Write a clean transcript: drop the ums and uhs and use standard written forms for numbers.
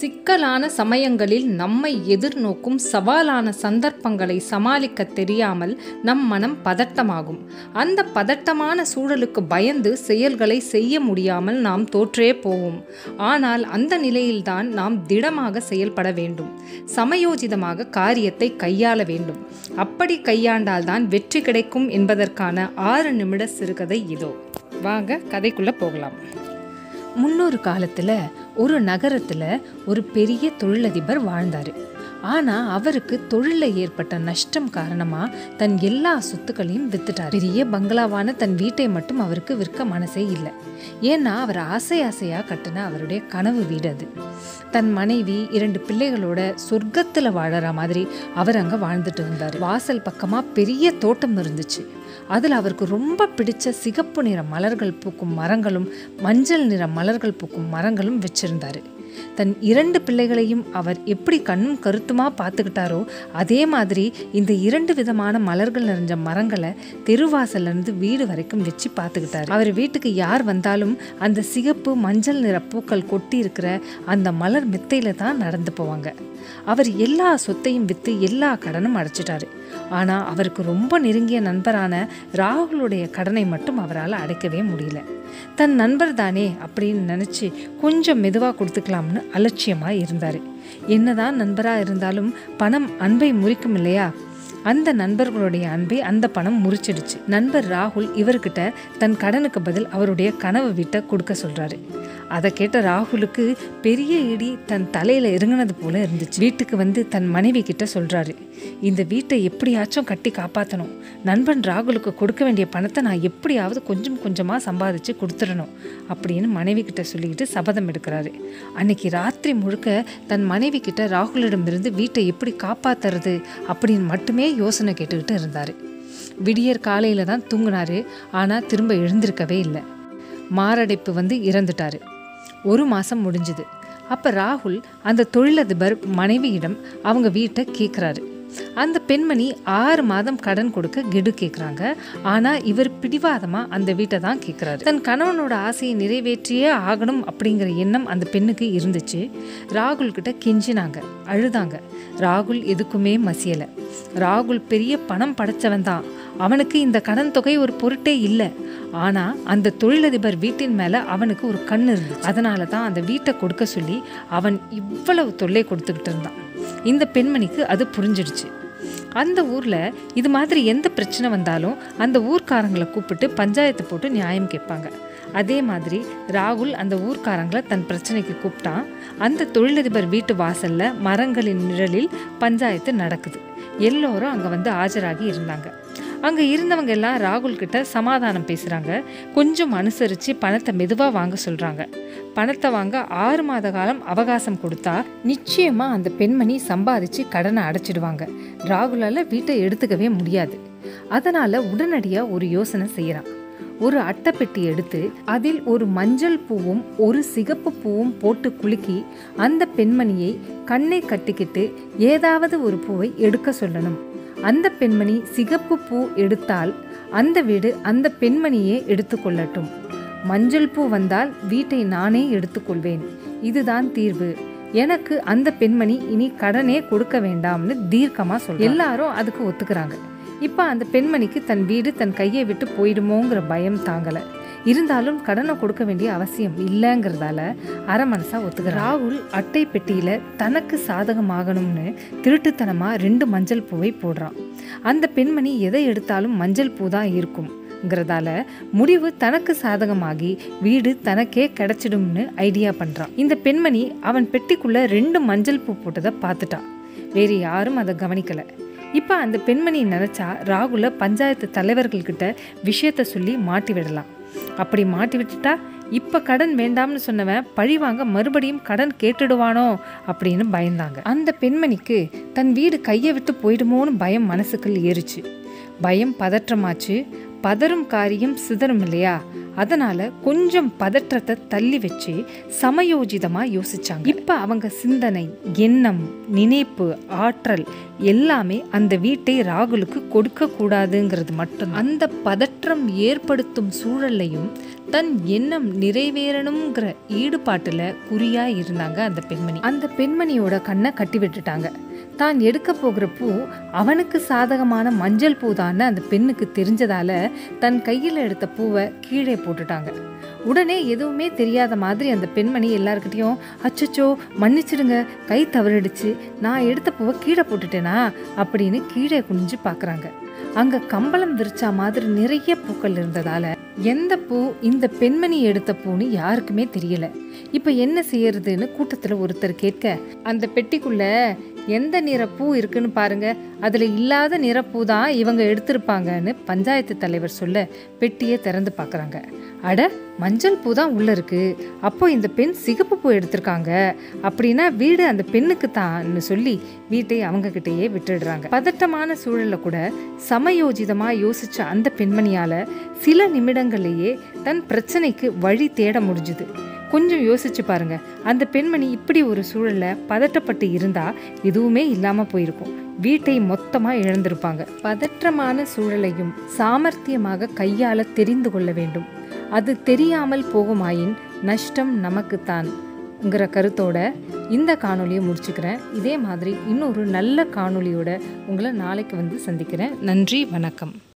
சிக்கலான சமயங்களில் நம்மை எதிர்நோக்கும் சவாலான சந்தர்ப்பங்களை சமாளிக்க தெரியாமல் நம் மனம் பதட்டமாகும். அந்த பதட்டமான சூழலுக்கு பயந்து செயல்களை செய்ய முடியாமல் நாம் தோற்றே போவோம். ஆனால் அந்த நிலையில்தான் நாம் திடமாக செயல்பட வேண்டும். சமயோஜிதமாக காரியத்தை கையாள வேண்டும். அப்படி கையாண்டால்தான் வெற்றி கிடைக்கும் என்பதற்கான 6 நிமிட சிறுகதை இதோ. வாங்க கதைக்குள்ள போகலாம். முன்னொரு காலத்தில் ஒரு நகரத்தில் ஒரு பெரிய தொழிலதிபர் வாழ்ந்தார். ஆனால் அவருக்கு தொழிலில் ஏற்பட்ட நஷ்டம் காரணமாக தன் எல்லா சொத்துக்களையும் வித்துட்டார். பெரிய பங்களாவான தன் வீட்டை மட்டும் அவருக்கு விற்க மனசே இல்லை. ஏன்னா அவர் ஆசையாக கட்டின அவருடைய கனவு வீடு அது. தன் மனைவி 2 பிள்ளைகளோட சொர்க்கத்தில் வாழற மாதிரி அவர் அங்கே வாழ்ந்துட்டு வந்தார். வாசல் பக்கமாக பெரிய தோட்டம் இருந்துச்சு. அதில் அவருக்கு ரொம்ப பிடிச்ச சிகப்பு நிற மலர்கள் பூக்கும் மரங்களும் மஞ்சள் நிற மலர்கள் பூக்கும் மரங்களும் வச்சிருந்தாரு. தன் 2 பிள்ளைகளையும் அவர் எப்படி கண்ணும் கருத்துமா பார்த்துக்கிட்டாரோ அதே மாதிரி இந்த 2 விதமான மலர்கள் நிறைஞ்ச மரங்களை தெருவாசல்ல இருந்து வீடு வரைக்கும் வச்சு பார்த்துக்கிட்டாரு. அவர் வீட்டுக்கு யார் வந்தாலும் அந்த சிகப்பு மஞ்சள் நிற பூக்கள் கொட்டி இருக்கிற அந்த மலர் மெத்தையில தான் நடந்து போவாங்க. அவர் எல்லா சொத்தையும் விற்று எல்லா கடனும் அடைச்சிட்டாரு. ஆனால் அவருக்கு ரொம்ப நெருங்கிய நண்பரான ராகுலுடைய கடனை மட்டும் அவரால் அடைக்கவே முடியல. தன் நண்பர் தானே அப்படின்னு நினச்சி கொஞ்சம் மெதுவாக கொடுத்துக்கலாம்னு அலட்சியமாக இருந்தார். என்னதான் நண்பராக இருந்தாலும் பணம் அன்பை முறிக்கும் இல்லையா? அந்த நண்பர்களுடைய அன்பை அந்த பணம் முறிச்சிடுச்சு. நண்பர் ராகுல் இவர்கிட்ட தன் கடனுக்கு பதில் அவருடைய கனவு வீட்டை கொடுக்க சொல்றாரு. அதை கேட்ட ராகுலுக்கு பெரிய இடி தன் தலையில இறங்கினது போல இருந்துச்சு. வீட்டுக்கு வந்து தன் மனைவி கிட்ட சொல்றாரு, இந்த வீட்டை எப்படியாச்சும் கட்டி காப்பாற்றணும். நண்பன் ராகுலுக்கு கொடுக்க வேண்டிய பணத்தை நான் எப்படியாவது கொஞ்சம் கொஞ்சமா சம்பாதிச்சு கொடுத்துடணும் அப்படின்னு மனைவி கிட்ட சொல்லிக்கிட்டு சபதம் எடுக்கிறாரு. அன்னைக்கு ராத்திரி முழுக்க தன் மனைவி கிட்ட ராகுலிடமிருந்து வீட்டை எப்படி காப்பாத்துறது அப்படின்னு மட்டுமே யோசனை கேட்டுக்கிட்டு இருந்தாரு. விடியற் காலையில தான் தூங்கினாரு. ஆனா திரும்ப எழுந்திருக்கவே இல்லை. மாரடைப்பு வந்து இறந்துட்டாரு. 1 மாசம் முடிஞ்சுது. அப்ப ராகுல் அந்த தொழிலதிபர் மனைவியிடம் அவங்க வீட்டை கேட்குறாரு. அந்த பெண்மணி 6 மாதம் கடன் கொடுக்க கெடு கேட்குறாங்க. ஆனால் இவர் பிடிவாதமாக அந்த வீட்டை தான் கேட்குறாரு. தன் கணவனோட ஆசையை நிறைவேற்றியே ஆகணும் அப்படிங்கிற எண்ணம் அந்த பெண்ணுக்கு இருந்துச்சு. ராகுல் கிட்ட கெஞ்சினாங்க, அழுதாங்க. ராகுல் எதுக்குமே மசியலை. ராகுல் பெரிய பணம் படைச்சவன் தான். அவனுக்கு இந்த கடன் தொகை ஒரு பொருட்டே இல்லை. ஆனால் அந்த தொழிலதிபர் வீட்டின் மேலே அவனுக்கு ஒரு கண் இருந்துச்சு. அதனால தான் அந்த வீட்டை கொடுக்க சொல்லி அவன் இவ்வளவு தொல்லை கொடுத்துக்கிட்டு இருந்தான். இந்த பெண்மணிக்கு அது புரிஞ்சிடுச்சு. அந்த ஊரில் இது மாதிரி எந்த பிரச்சனை வந்தாலும் அந்த ஊர்க்காரங்களை கூப்பிட்டு பஞ்சாயத்து போட்டு நியாயம் கேட்பாங்க. அதே மாதிரி ராகுல் அந்த ஊர்க்காரங்களை தன் பிரச்சனைக்கு கூப்பிட்டான். அந்த தொழிலதிபர் வீட்டு வாசலில் மரங்களின் நிழலில் பஞ்சாயத்து நடக்குது. எல்லோரும் அங்கே வந்து ஆஜராகி இருந்தாங்க. அங்கே இருந்தவங்க எல்லாம் ராகுல் கிட்ட சமாதானம் பேசுகிறாங்க. கொஞ்சம் அனுசரித்து பணத்தை மெதுவாக வாங்க சொல்கிறாங்க. பணத்தை வாங்க 6 மாத காலம் அவகாசம் கொடுத்தா நிச்சயமாக அந்த பெண்மணி சம்பாதிச்சு கடனை அடைச்சிடுவாங்க. ராகுலால் வீட்டை எடுத்துக்கவே முடியாது. அதனால் உடனடியாக ஒரு யோசனை செய்கிறான். ஒரு அட்டைப்பெட்டி எடுத்து அதில் ஒரு மஞ்சள் பூவும் ஒரு சிகப்பு பூவும் போட்டு குலுக்கி அந்த பெண்மணியை கண்ணை கட்டிக்கிட்டு ஏதாவது ஒரு பூவை எடுக்க சொல்லணும். அந்த பெண்மணி சிகப்பு பூ எடுத்தால் அந்த வீடு அந்த பெண்மணியே எடுத்துக்கொள்ளட்டும். மஞ்சள் பூ வந்தால் வீட்டை நானே எடுத்துக்கொள்வேன். இதுதான் தீர்வு. எனக்கு அந்த பெண்மணி இனி கடனே கொடுக்க வேண்டாம்னு தீர்க்கமா சொல்ல. எல்லாரும் அதுக்கு ஒத்துக்கிறாங்க. இப்ப அந்த பெண்மணிக்கு தன் வீடு தன் கையை விட்டு போயிடுமோங்கிற பயம் தாங்கல. இருந்தாலும் கடனை கொடுக்க வேண்டிய அவசியம் இல்லைங்கிறதால அரை மனசா ஒத்துக்கிற ராகுல் அட்டை பெட்டியில தனக்கு சாதகமாகணும்னு திருட்டுத்தனமா 2 மஞ்சள் பூவை போடுறான். அந்த பெண்மணி எதை எடுத்தாலும் மஞ்சள் பூ தான் இருக்கும்ங்கிறதால முடிவு தனக்கு சாதகமாகி வீடு தனக்கே கிடைச்சிடும்னு ஐடியா பண்றான். இந்த பெண்மணி அவன் பெட்டிக்குள்ள 2 மஞ்சள் பூ போட்டதை பார்த்துட்டான். வேறு யாரும் அதை கவனிக்கல. இப்ப அந்த பெண்மணி நினைச்சா ராகுல பஞ்சாயத்து தலைவர்கள்கிட்ட விஷயத்த சொல்லி மாட்டி விடலாம். அப்படி மாட்டி விட்டுட்டா இப்ப கடன் வேண்டாம்னு சொன்னவன் பழிவாங்க மறுபடியும் கடன் கேட்டுடுவானோ அப்படின்னு பயந்தாங்க. அந்த பெண்மணிக்கு தன் வீடு கையை விட்டு போயிடுமோன்னு பயம் மனசுக்குள் ஏறிச்சு. பயம் பதற்றமாச்சு. பதறும் காரியம் சிதறும் இல்லையா? அதனால கொஞ்சம் பதற்றத்தை தள்ளி வச்சு சமயோஜிதமா யோசிச்சாங்க. இப்ப அவங்க சிந்தனை, எண்ணம், நினைப்பு, ஆற்றல் எல்லாமே அந்த வீட்டை ராகுலுக்கு கொடுக்க கூடாதுங்கிறது மட்டும். அந்த பதற்றம் ஏற்படுத்தும் சூழலையும் தன் எண்ணம் நிறைவேறணுங்கிற ஈடுபாட்டுல குறியா இருந்தாங்க அந்த பெண்மணி. அந்த பெண்மணியோட கண்ணை கட்டி விட்டுட்டாங்க. தான் எடுக்க போகிற பூ அவனுக்கு சாதகமான மஞ்சள் பூதான்னு அந்த பெண்ணுக்கு தெரிஞ்சதால தன் கையில் எடுத்த பூவை கீழே போட்டுட்டாங்க. உடனே எதுவுமே தெரியாத மாதிரி அந்த பெண்மணி எல்லாருக்கிட்டையும் அச்சச்சோ மன்னிச்சிடுங்க, கை தவறிடுச்சு, நான் எடுத்த பூவை கீழே போட்டுட்டேனா அப்படின்னு கீழே குனிஞ்சு பார்க்குறாங்க. அங்கே கம்பளம் விரிச்சா மாதிரி நிறைய பூக்கள் இருந்ததால எந்த பூ இந்த பெண்மணி எடுத்த பூன்னு யாருக்குமே தெரியல. இப்போ என்ன செய்யறதுன்னு கூட்டத்தில் ஒருத்தர் கேட்க, அந்த பெட்டிக்குள்ள எந்த நிற பூ இருக்குன்னு பாருங்க, அதில் இல்லாத நிறப்பூ தான் இவங்க எடுத்திருப்பாங்கன்னு பஞ்சாயத்து தலைவர் சொல்ல பெட்டியை திறந்து பார்க்குறாங்க. அட, மஞ்சள் பூ தான் உள்ளே இருக்கு, அப்போ இந்த பெண் சிகப்பு பூ எடுத்திருக்காங்க, அப்படின்னா வீடு அந்த பெண்ணுக்கு தான்னு சொல்லி வீட்டை அவங்க கிட்டேயே விட்டுடுறாங்க. பதட்டமான சூழல்ல கூட சமயோஜிதமாக யோசிச்ச அந்த பெண்மணியால் சில நிமிடங்கள்லேயே தன் பிரச்சனைக்கு வழி தேட முடிஞ்சுது. கொஞ்சம் யோசிச்சு பாருங்க, அந்த பெண்மணி இப்படி ஒரு சூழல்ல பதட்டப்பட்டு இருந்தா எதுவுமே இல்லாம போயிருக்கும், வீட்டை மொத்தமா இழந்திருப்பாங்க. பதற்றமான சூழலையும் சாமர்த்தியமாக கையாள தெரிந்து கொள்ள வேண்டும். அது தெரியாமல் போகுமாயின் நஷ்டம் நமக்குத்தான்ங்கிற கருத்தோட இந்த காணொலியை முடிச்சுக்கிறேன். இதே மாதிரி இன்னொரு நல்ல காணொலியோட உங்களை நாளைக்கு வந்து சந்திக்கிறேன். நன்றி, வணக்கம்.